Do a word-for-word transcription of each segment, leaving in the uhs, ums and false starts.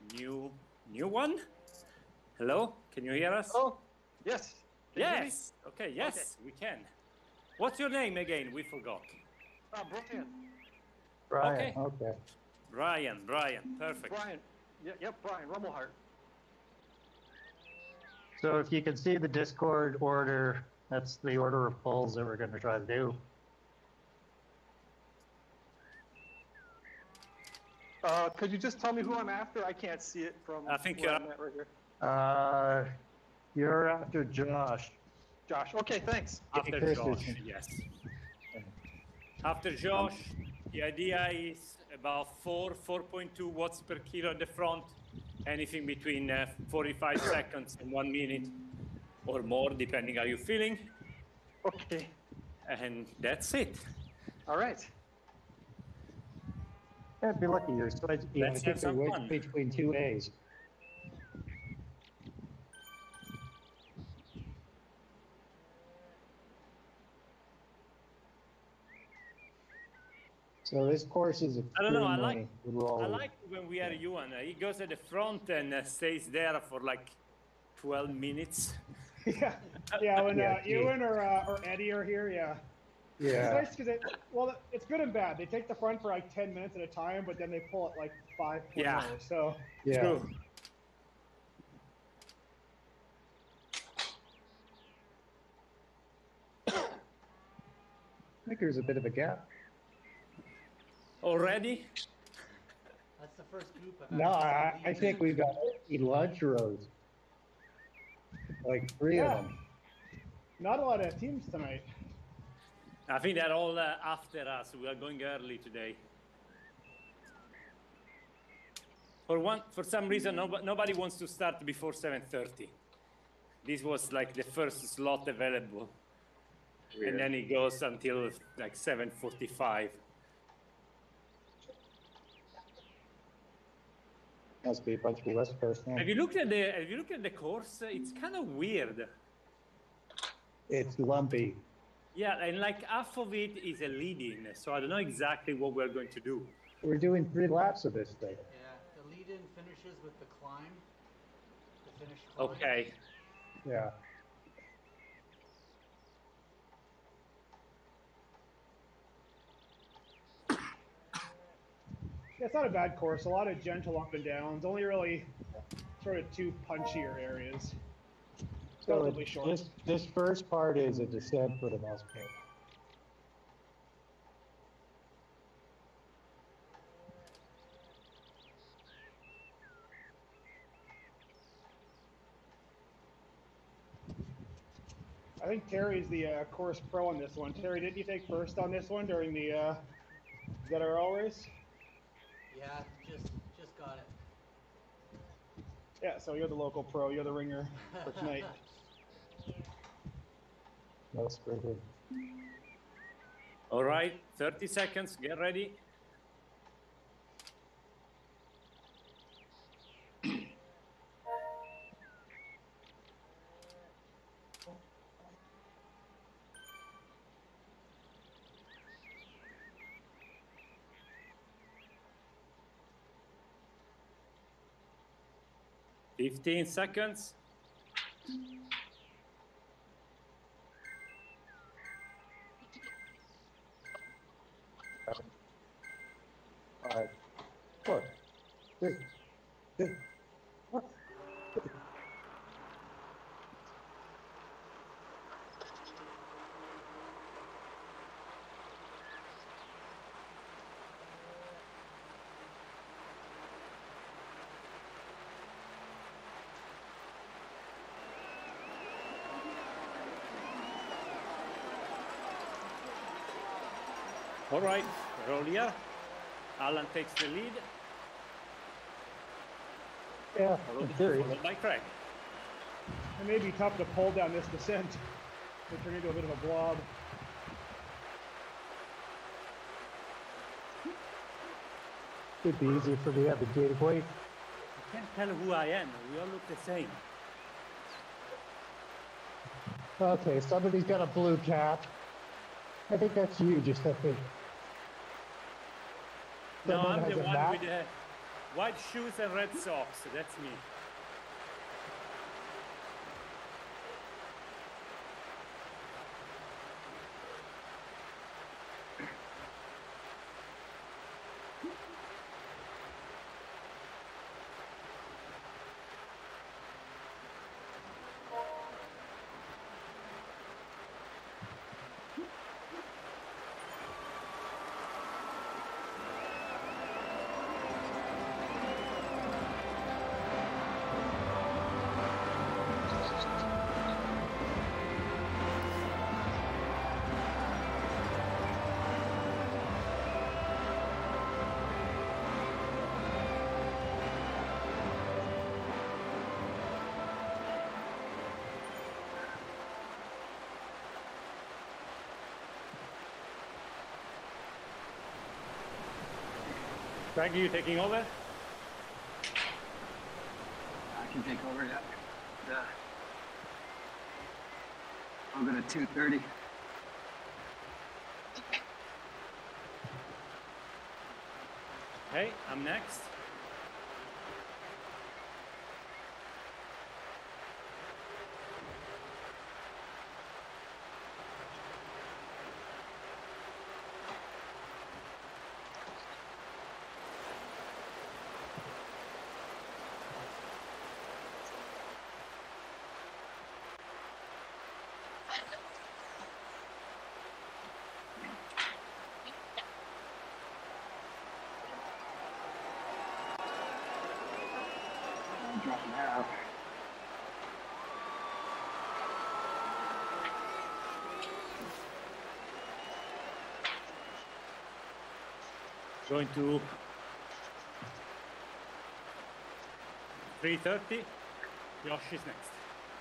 new new one. Hello, can you hear us? Oh, yes. Can yes. Okay, yes, okay. We can. What's your name again? We forgot. Uh, Brian. Brian, okay. okay. Brian, Brian, perfect. Brian, yeah, yep, Brian Rummelhart. So if you can see the Discord order, that's the order of polls that we're going to try to do. Uh, could you just tell me who I'm after? I can't see it from I think where you're I'm at right here. Uh, you're after Josh. Josh, okay, thanks. After Chris Josh, is- yes. After Josh, the idea is about four, four point two watts per kilo at the front, anything between uh, forty-five seconds and one minute or more, depending how you're feeling. Okay. And that's it. All right. Yeah, be lucky. You're supposed to, you Let's know, have some pick fun. between two A's. So this course is I don't know. I like. rolling. I like when we are Yuan. He goes at the front and uh, stays there for like twelve minutes. yeah, yeah. When Yeah, uh, Ewan or uh, or Eddie are here, yeah. Yeah. It's nice because it. Well, it's good and bad. They take the front for like ten minutes at a time, but then they pull it like five. Yeah. So Yeah. True. I think there's a bit of a gap. Already? That's the first group I've No, actually I, I think we've got eight lunch rows. Like three Yeah. of them. not a lot of teams tonight. I think they're all uh, after us. We are going early today. For one, for some reason, nobody, nobody wants to start before seven thirty. This was like the first slot available, Weird. and then it goes until like seven forty-five. Must be a bunch of West Coast Have men. you looked at the Have you looked at the course? It's kind of weird. It's lumpy. Yeah, and like half of it is a lead-in, so I don't know exactly what we're going to do. We're doing three laps of this thing. Yeah, the lead-in finishes with the climb. The finish climb. Okay. Yeah. Yeah, it's not a bad course. A lot of gentle up and downs. Only really sort of two punchier areas. It's So relatively short. this, this first part is a descent for the most part. I think Terry's the uh, course pro on this one. Terry, didn't you take first on this one during the uh, Z R L race? Yeah, just just got it. Yeah, so you're the local pro. You're the ringer for tonight. That's pretty good. All right, thirty seconds. Get ready. Fifteen seconds. Five, four, three, two, one. All right, roll here. Alan takes the lead, Yeah, followed, in theory. followed by Craig. It may be tough to pull down this descent. They turn into a bit of a blob. It'd be easier for me to have the gateway. I can't tell who I am. We all look the same. Okay, somebody's got a blue cap. I think that's you, just I think. No, Someone I'm has the a one map? with the White shoes and red socks. That's me. Frankie, you taking over? I can take over, yeah. Yeah. I'll go to two thirty. Hey, I'm next. I'm dropping half. Going to three thirty. Josh is next.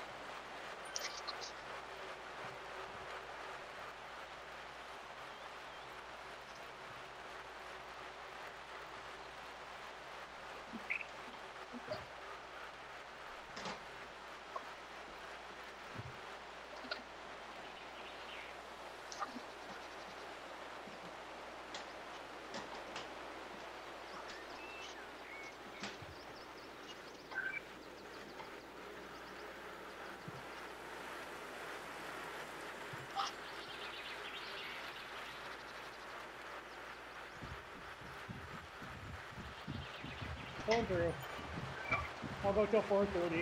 Pulling through. I'll go till four thirty.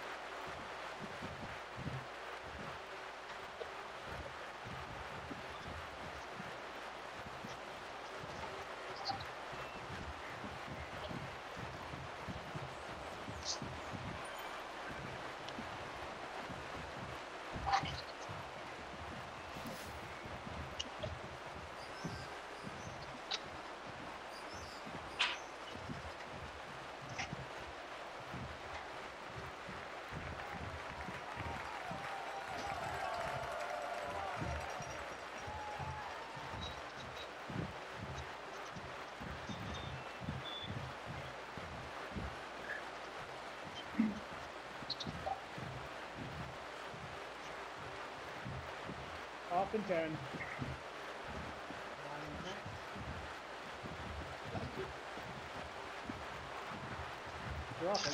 Off in ten. Dropping.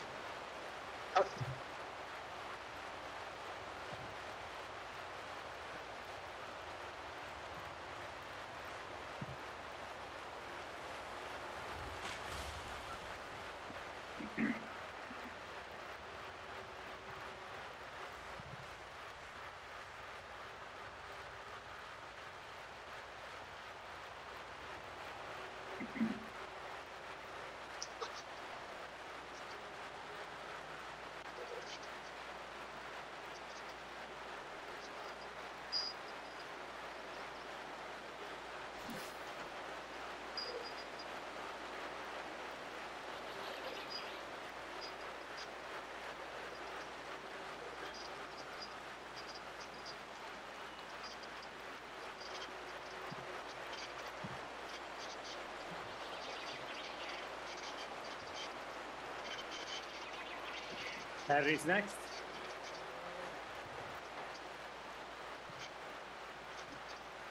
Harry's next.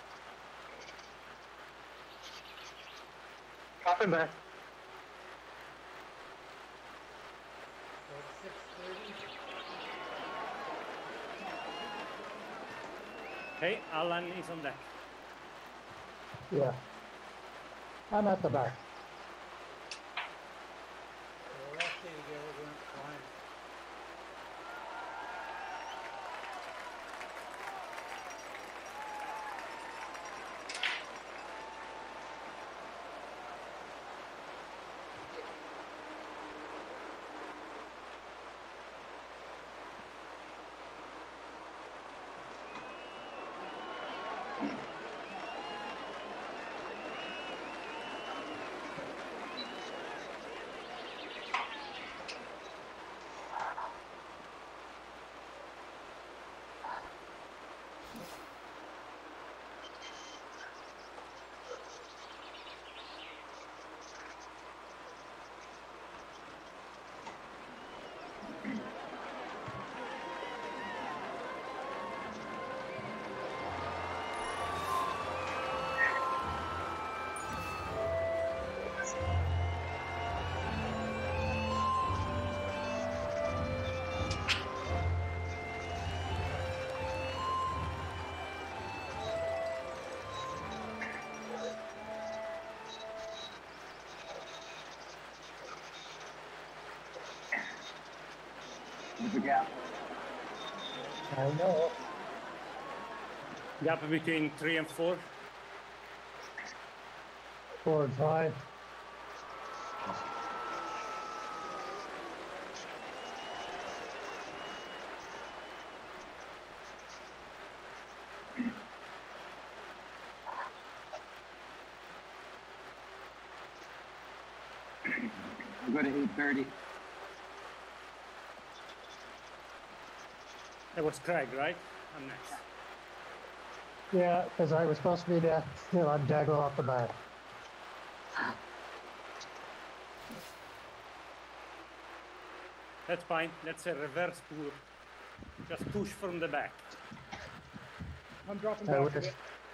Dropping back. Okay, Alan is on deck. Yeah. I'm at the back. We'll all stay together, we don't climb. There's a gap. I know. Gap between three and four. Four and five. I'll go to eight thirty. That was Craig, right? I'm next. Yeah, because I was supposed to be there, you know, I'm Dago off the back. That's fine. That's a reverse pull. Just push from the back. I'm dropping I back a wish. bit.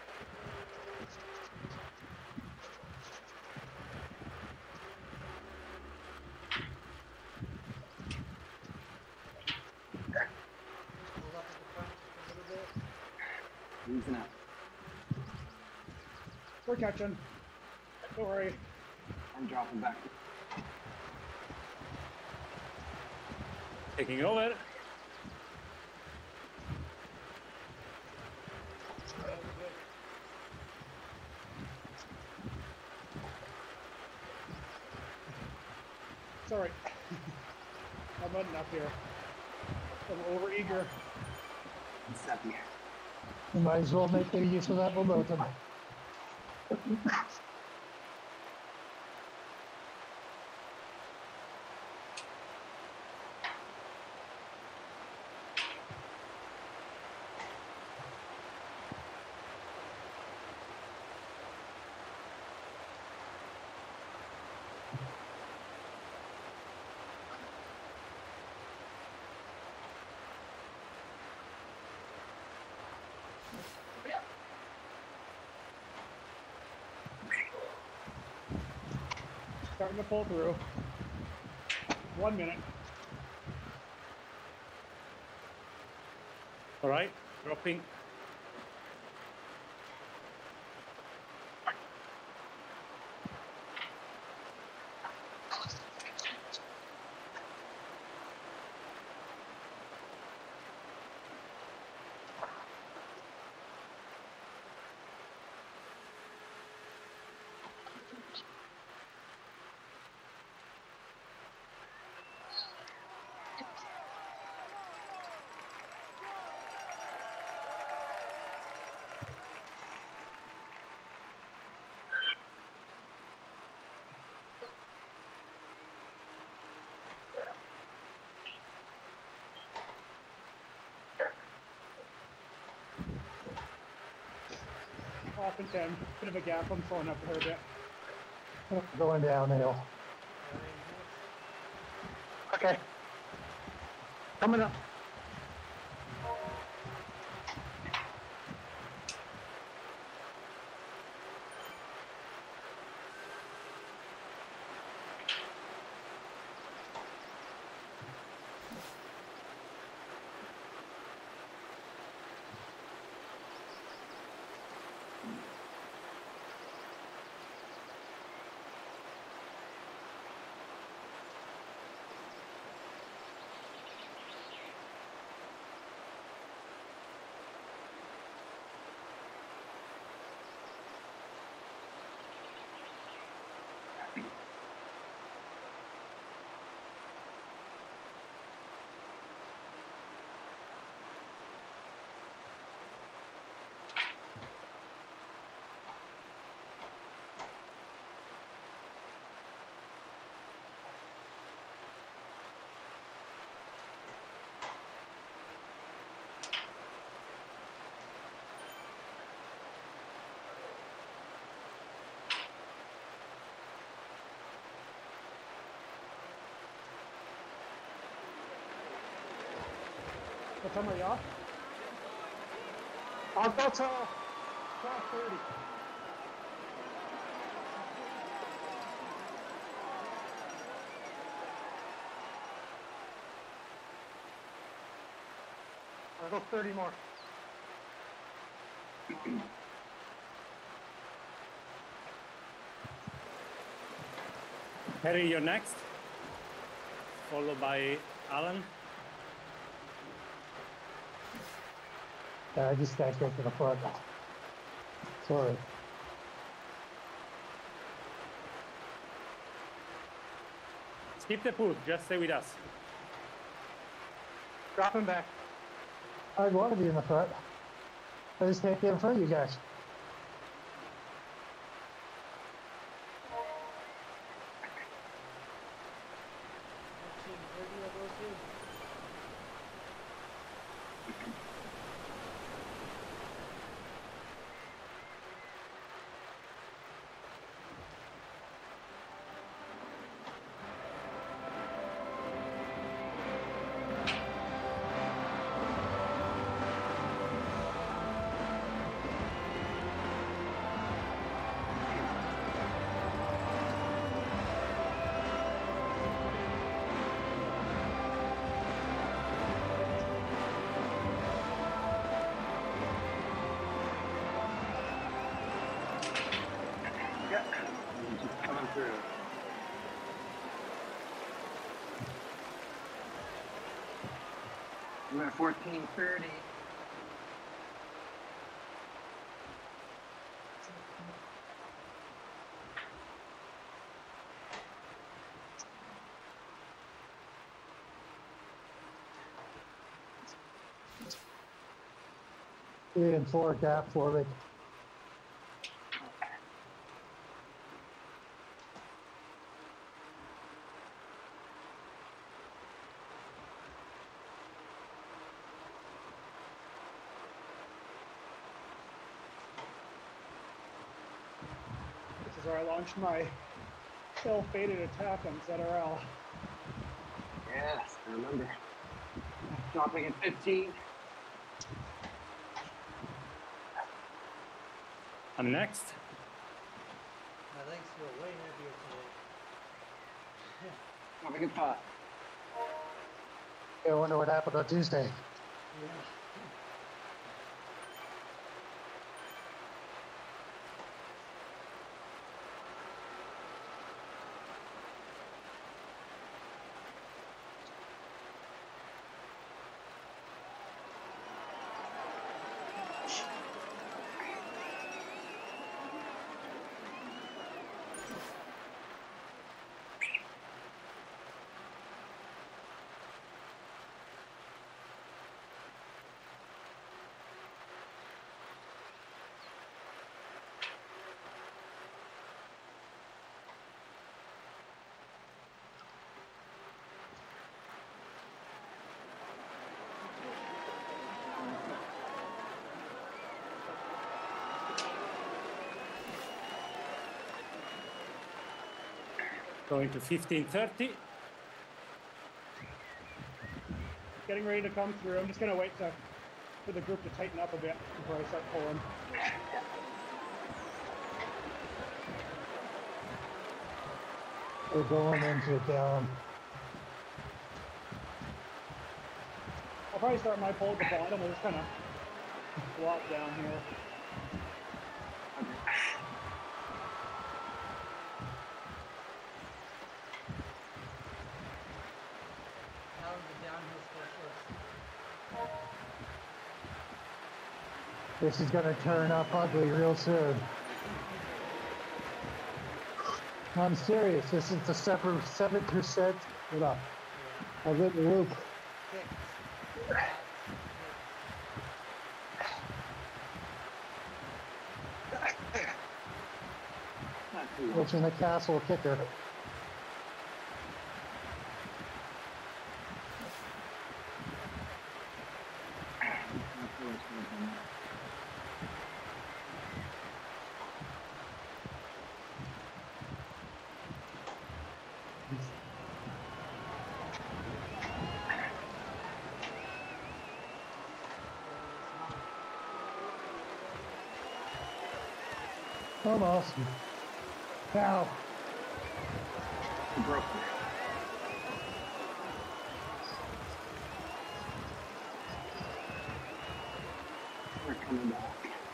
Hold up at the front just a little bit. Easing up. We're catching. Don't worry. I'm dropping back. Taking over. It's alright. I'm running up here. I'm over eager. I'm stepping here. You might as well make good use of that momentum. Starting to pull through. One minute. All right, dropping. Off in ten. Bit of a gap. I'm slowing up a bit. Going downhill. Okay. Coming up. What time are you off? I'll go till twelve thirty. I'll go thirty more. Harry, you're next, followed by Alan. Yeah, I just gotta get to the front. Sorry. Skip the pool, just stay with us. Drop him back. I'd want to be in the front. I just can't get in front of you guys. Team thirty of those two. Yeah. Just coming through. We're at fourteen thirty. Three and four gap for me. This is where I launched my ill-fated attack on Z R L. Yes, I remember. Dropping at fifteen. I'm next. My legs feel way heavier today. Dropping at five. I wonder what happened on Tuesday. Yeah. Going to fifteen thirty. Getting ready to come through. I'm just gonna wait to, for the group to tighten up a bit before I start pulling. We're going into it down. I'll probably start my pull at the bottom. We'll just kind of flop down here. Alan's a downhill specialist. This is gonna turn up ugly real soon. I'm serious. This is the seven seven percent. What up? I've hit the loop. Six. Not too much. Which in the castle kicker. Not too much more than that. Almost. Now, You broke me. We're coming back.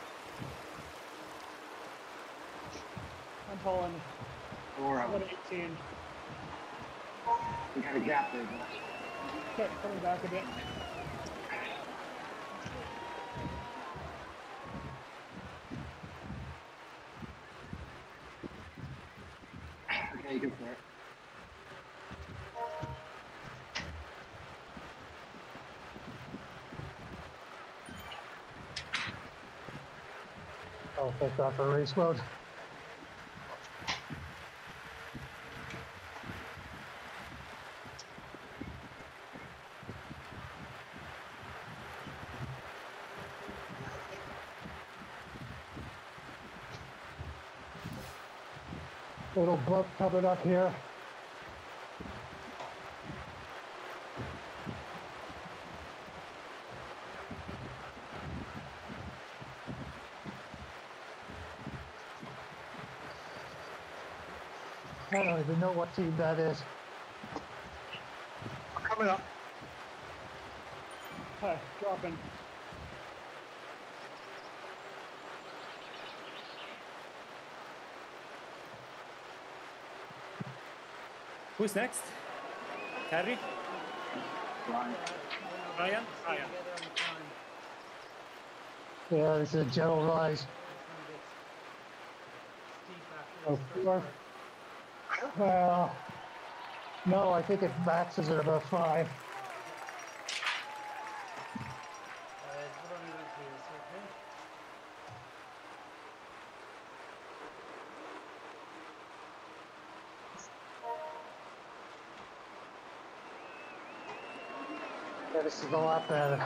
I'm pulling. Four of One them. eighteen. We got a gap there, Josh. Okay, coming back a bit. Okay, you can start. I'll take off for race mode. Little bump coming up here. I don't even know what team that is. Coming up. Huh, dropping. Who's next? Terry? Ryan. Ryan? Ryan. Together on the climb. Yeah, this is a gentle rise. This one gets steep after Oh, this four. first part. Well, no, I think it maxes at about five. Uh, what do we went through? Is it okay? Yeah, this is a lot better.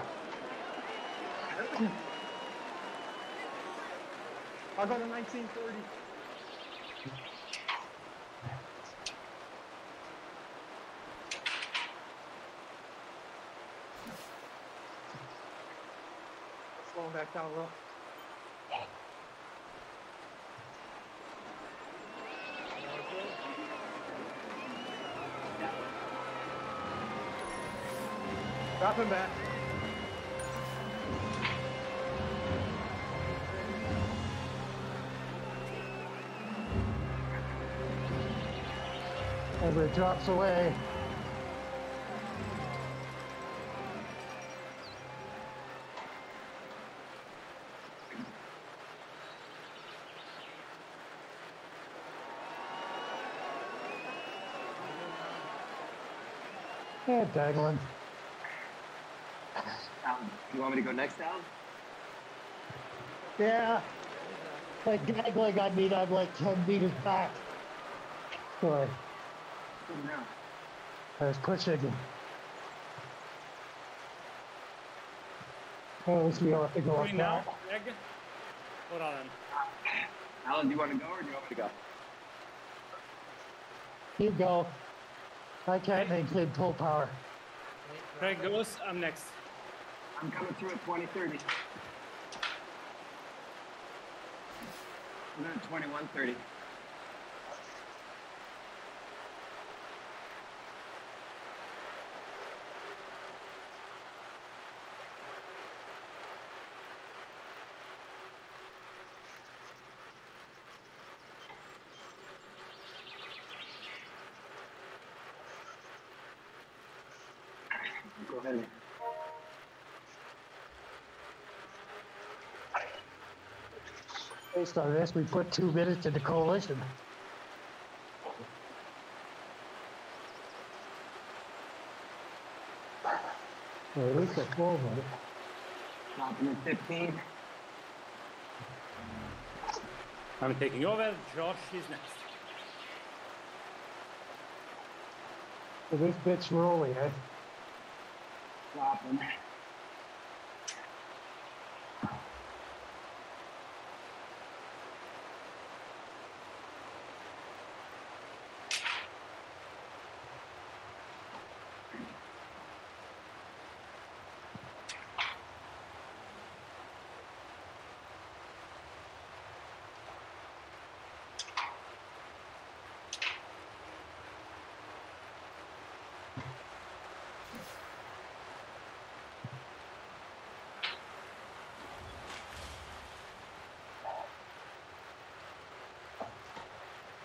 I'll go to nineteen thirty. Slowing back down a little. Dropping back. As it drops away. Yeah, dangling. Alan, you want me to go next, Alan? Yeah. Like dangling, I mean, I'm like ten meters back. Sorry, Good now. I was pushing. Oh, at least we don't have to go up Going now, that. Greg? Or Alan? Alan, do you want to go or do you want me to go? You go. I can't maintain full power. Greg goes, I'm next. I'm coming through at twenty thirty. I'm at twenty-one thirty. Go ahead. Based on this, we put two minutes into coalition. Or at least a full minute. Stopping at fifteen. I'm taking over. Josh is next. So this bit's rolling, eh? Stopping.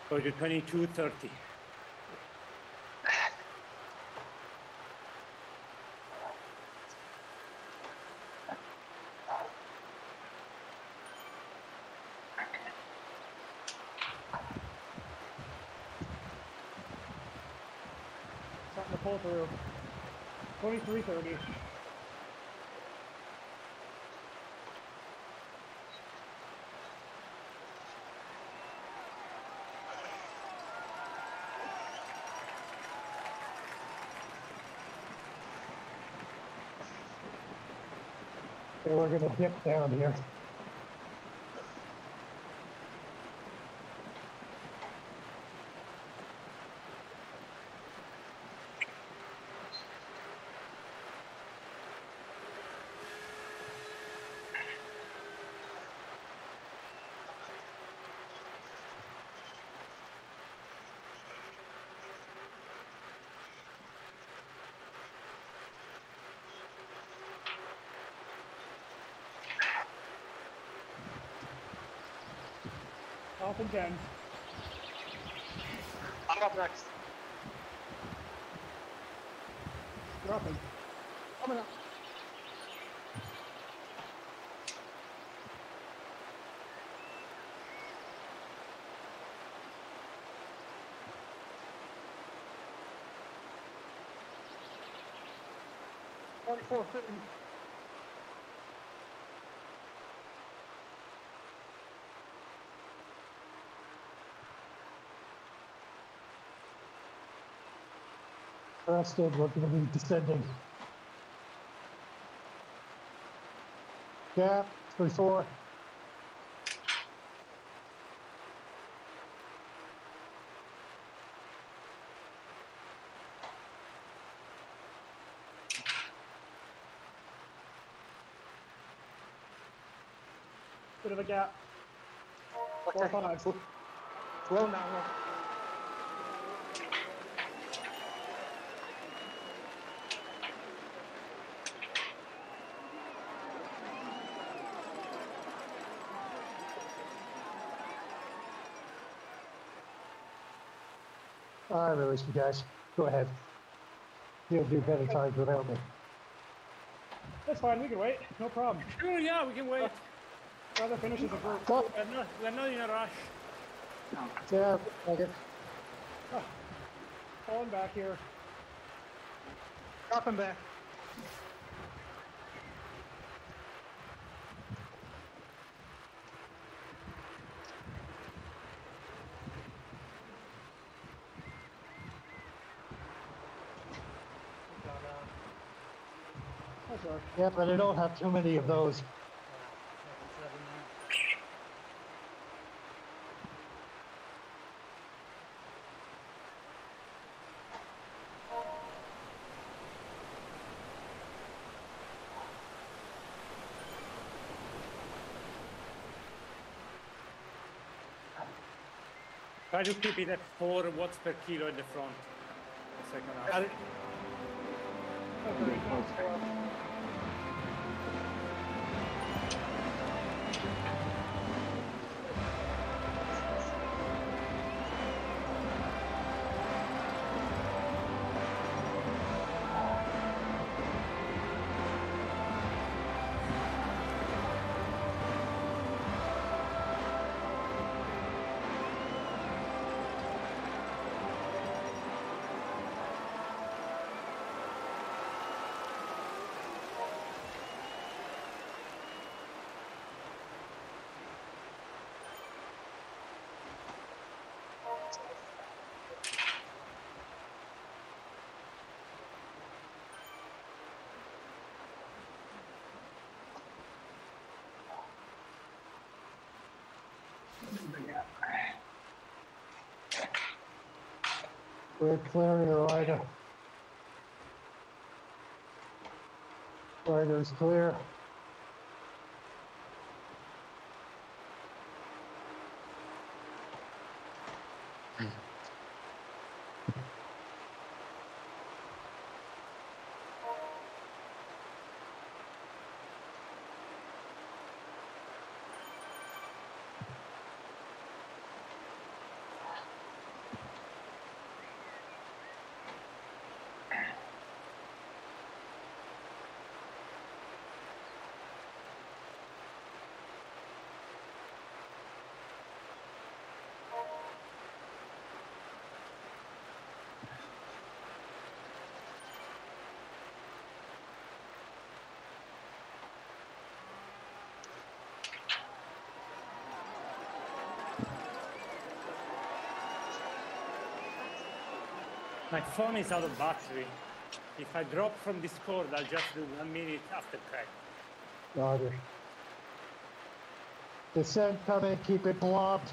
Go to twenty-two thirty. Starting to pull through. twenty-three thirty. Okay, we're gonna dip down here. Off in ten. I'm up next. Dropping. Coming up. Forty-four fifty. Crested, we're gonna be descending. Gap, three, four. Bit of a gap. Four Okay. five. Slow now. low. I release you guys. Go ahead. You'll do better times without me. That's fine, we can wait. No problem. Sure, yeah, we can wait. Rather finish as a group. Go. We're not, we're not in a rush. Yeah, okay. Falling back here. Dropping back. That's all right. Yeah, but I don't have too many of those. Try to keep it at four watts per kilo in the front. The second half. Got it. That's very close. We're clearing the rider. Rider's clear. My phone is out of battery. If I drop from Discord, I'll just do one minute after crack. Roger. Descent coming, keep it blobbed.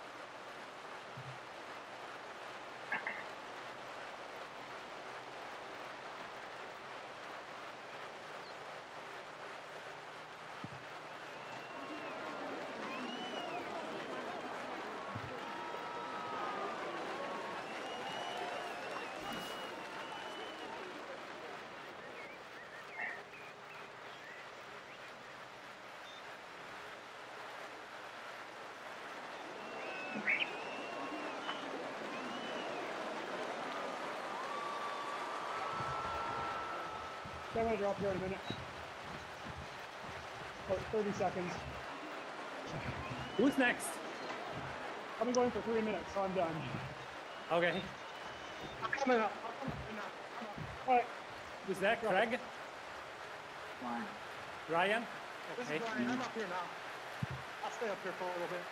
I'm gonna drop here in a minute. Oh, thirty seconds. Who's next? I've been going for three minutes, so I'm done. Okay. I'm coming up. I'm coming up. All right. Who's that? Craig? Fine. Ryan? This Okay. is Brian. I'm up here now. I'll stay up here for a little bit.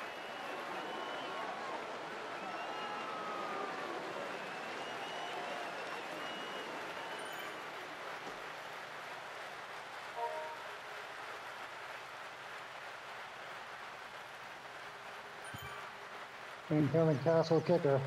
Incoming castle kicker.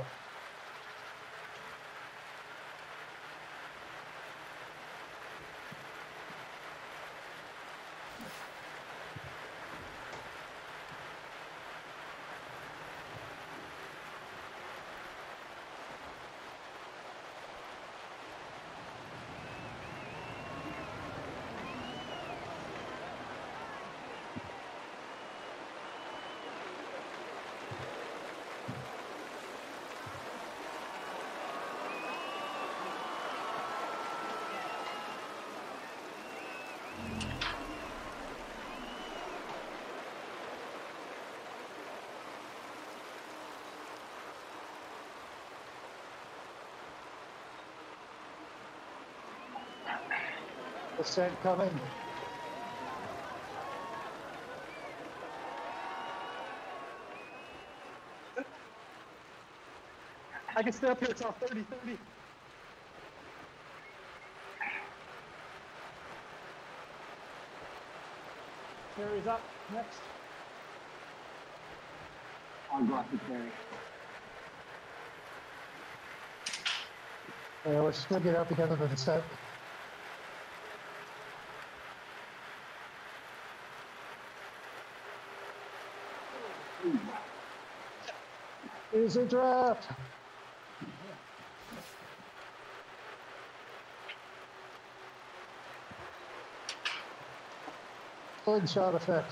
Descent coming. I can stay up here until thirty thirty. Terry's up next. I'll go after Terry. Yeah, we're still get out together for the set. Is a draft. Slingshot effect.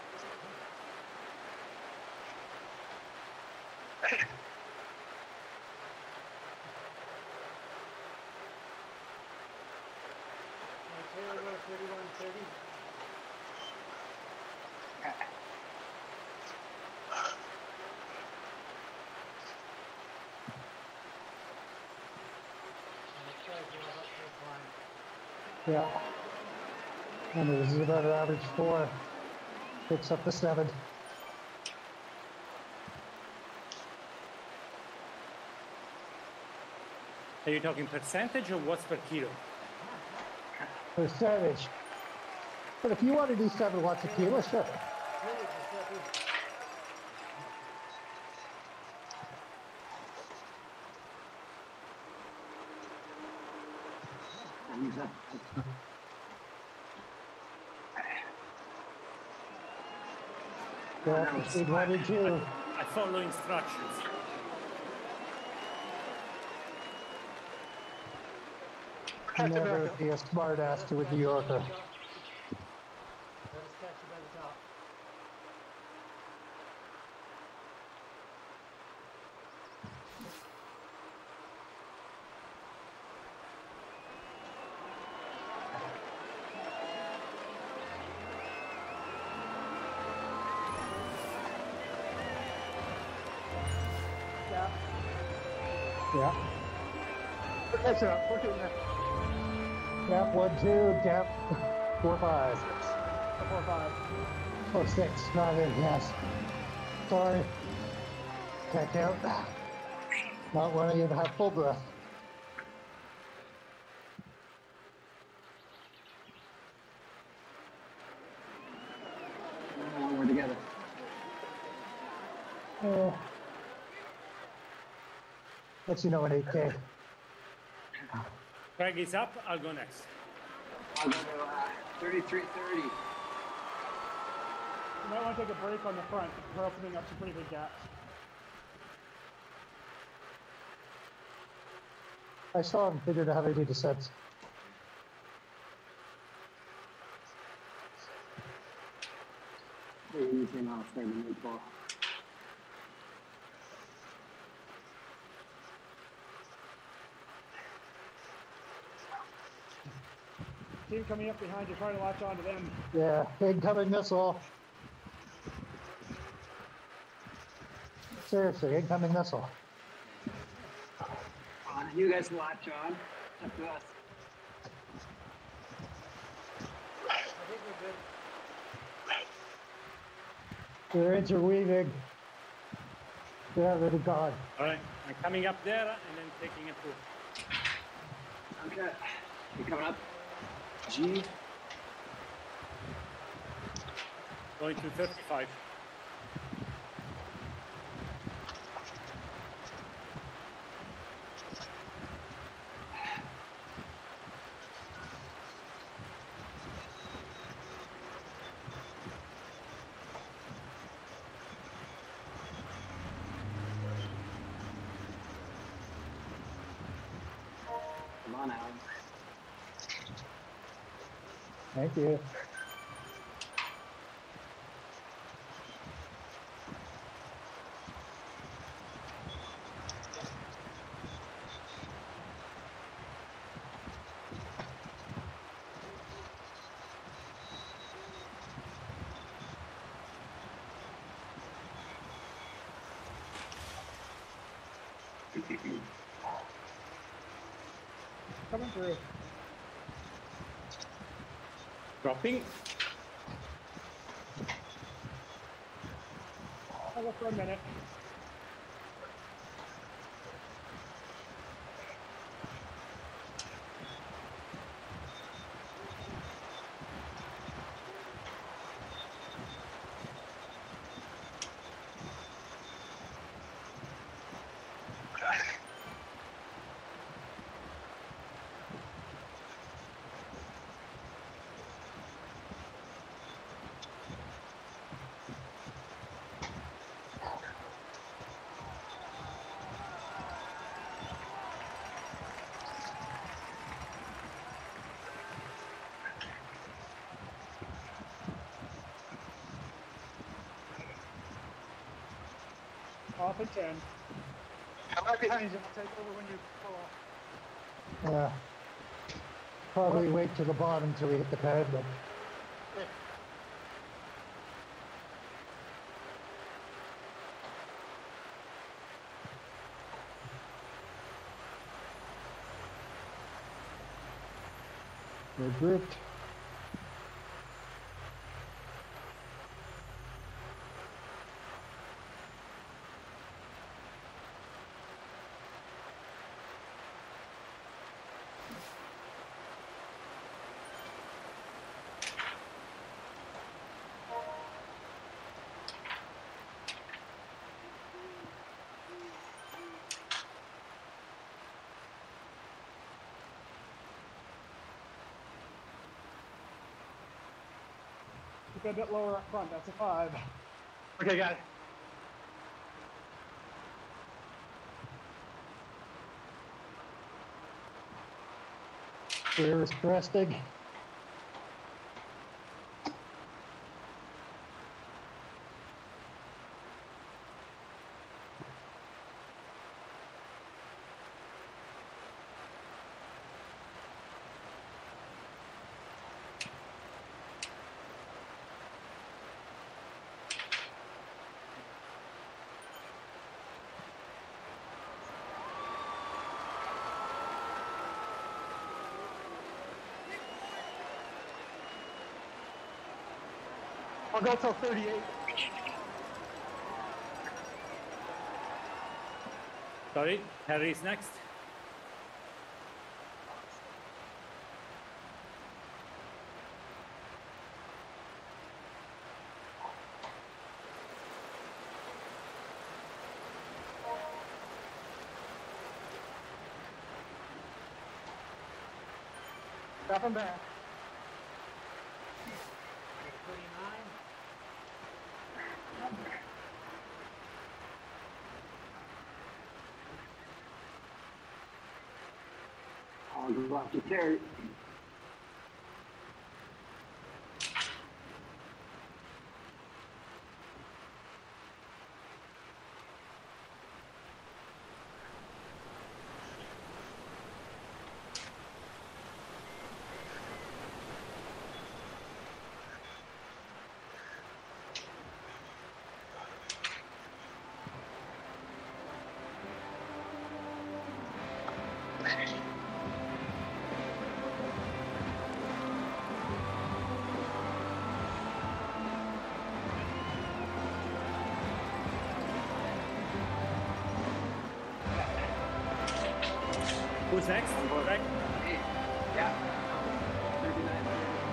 Taylor, go thirty-one thirty. Yeah. And this is about an average four. Picks up the seven. Are you talking percentage or watts per kilo? Percentage. But if you want to do seven watts a kilo, sure. He's up. Yeah, proceed one and two. I follow instructions. Never be a smart ass to a New Yorker. Let us catch you by the top. Yeah. Yeah. We're catching up. We're getting there. Gap one, two, gap four, five. Four, five. Oh, six, not in, yes. Sorry. Can't count. Not when I even have full breath. Lets you know in eight K. Craig is up. I'll go next. I'll go to uh, thirty-three thirty. You might want to take a break on the front. We're opening up some pretty big gaps. I still haven't figured out how to do descents. Hey, you can uh, start the new ball. Team coming up behind you, trying to latch onto them. Yeah, incoming missile. Seriously, incoming missile. On, you guys latch on. Up to us. I think we're good. They're interweaving. They're already gone. All right. I'm coming up there and then taking a pull. Okay. You coming up? G. Going to thirty-five. Come on, Alan. Thank you. Coming through. Dropping. I'll go for a minute. Off at ten. I'm right behind you. I'll take over when you pull off. Yeah. Probably wait to the bottom till we hit the pavement. They're grouped. Keep it a bit lower up front. That's a five. Okay, got it. Rear is cresting. I'll go till thirty-eight. Sorry, Harry's next. Stop him back. thirty-nine. I'll go after Terry. Who's next? Greg? Hey, yeah. thirty-nine.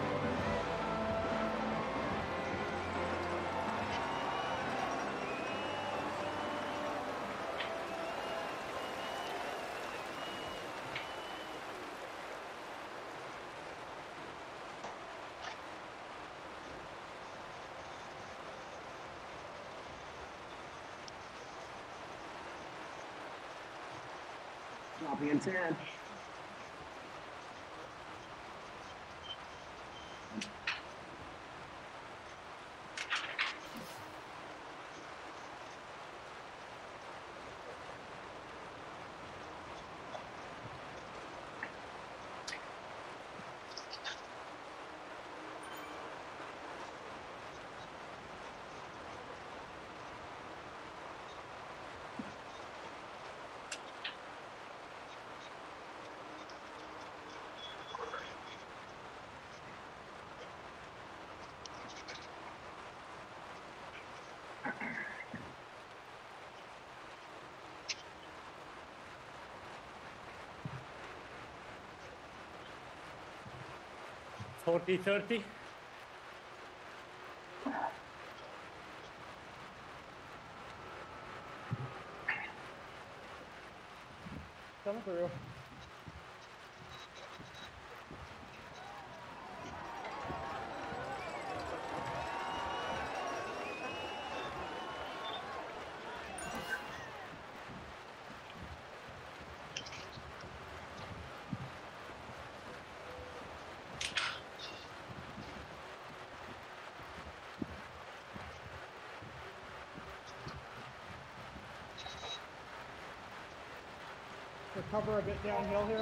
Dropping in ten. forty thirty? Coming through. Recover a bit downhill here.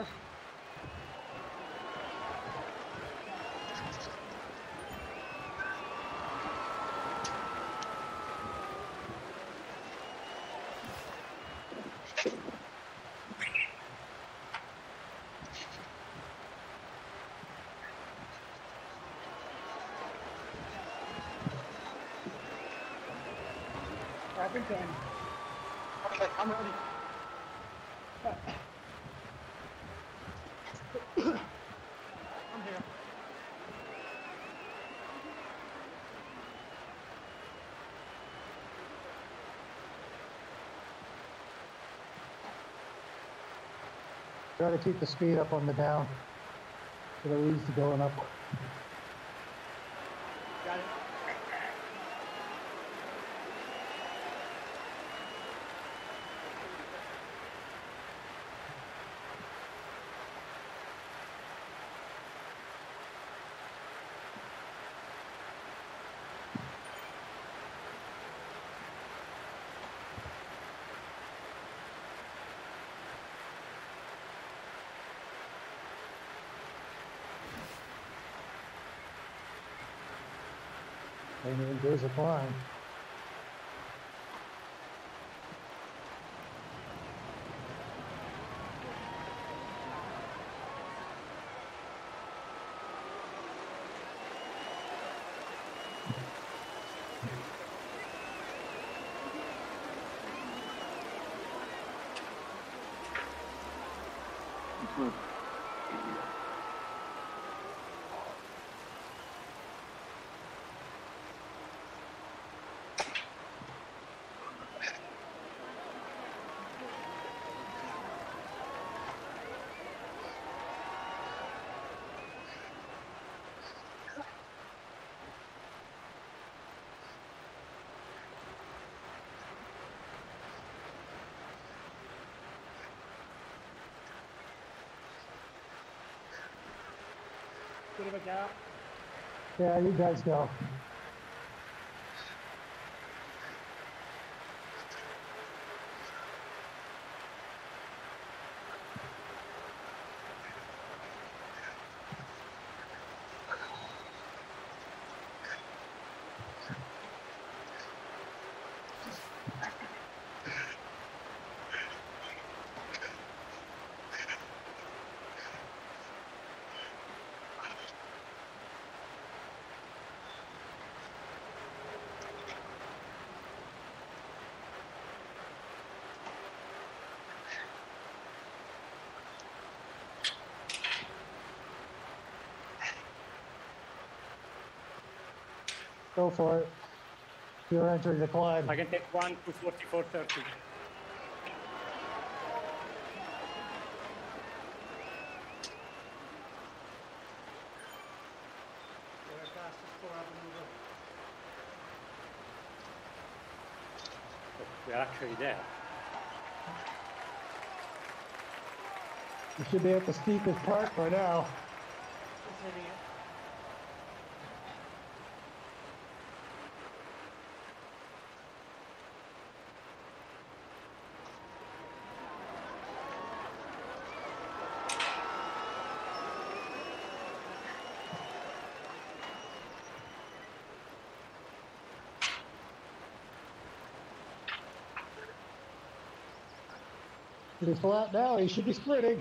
Up in ten. Okay, I'm ready. I'm here. Try to keep the speed up on the down. So they're easy going up. Got it. And then there's a climb. bit of a gap. Yeah, you guys go. Go for it. You're entering the climb. I can take one to forty-four thirty. Get our fastest four up and over. We're actually there. You should be at the steepest part by now. Just hitting it. He's flat now. He should be sprinting.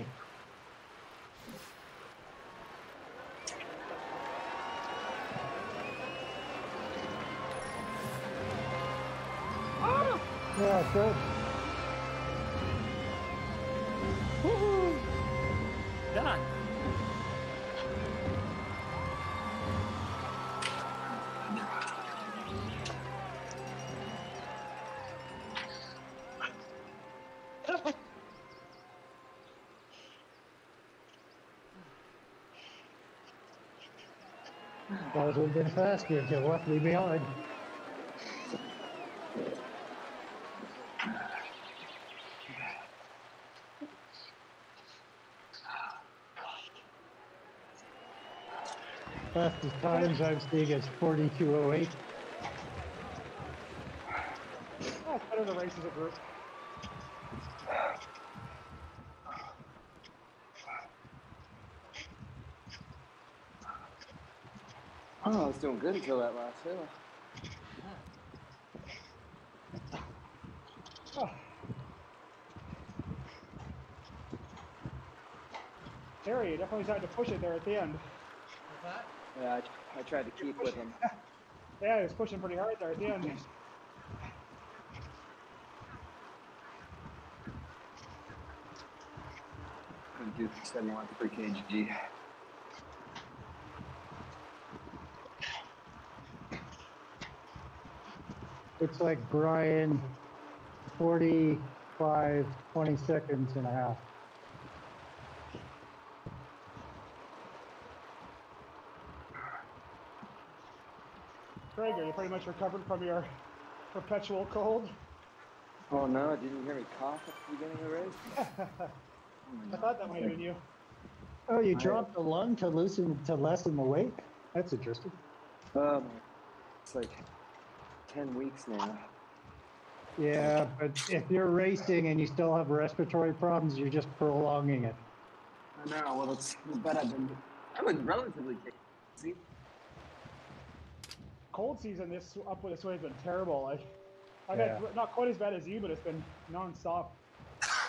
Yeah, good. Woohoo! Done. Guys would have been faster if you left me behind. Fastest times I've seen is forty-two oh eight. Oh, it's better to race as a group. Oh, I was doing good until that last hill. Oh. Terry, you definitely tried to push it there at the end. What's that? Yeah, I, I tried to keep with him. Yeah, he was pushing pretty hard there at the end. Dude said he wanted three K G. Looks like Brian, forty-five, twenty seconds and a half. Craig, are you pretty much recovered from your perpetual cold? Oh no, didn't you hear me cough at the beginning of the race? I thought that might have been you. Oh, you dropped the lung to loosen to lessen the weight? That's interesting. Um, it's like ten weeks now. Yeah, but if you're racing and you still have respiratory problems, you're just prolonging it. I know, well, it's, but I've been, I've been relatively see. Cold season this up with this way has been terrible. Like, I've Yeah. had not quite as bad as you, but it's been non-stop.